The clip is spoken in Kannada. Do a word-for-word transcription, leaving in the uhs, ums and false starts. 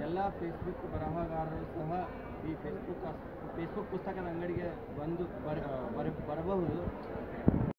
ಎಲ್ಲ ಫೇಸ್ಬುಕ್ ಬರಹಗಾರರು ಸಹ ಈ ಫೇಸ್ಬುಕ್ ಫೇಸ್ಬುಕ್ ಪುಸ್ತಕದ ಅಂಗಡಿಗೆ ಬಂದು ಬರ ಬರಬಹುದು.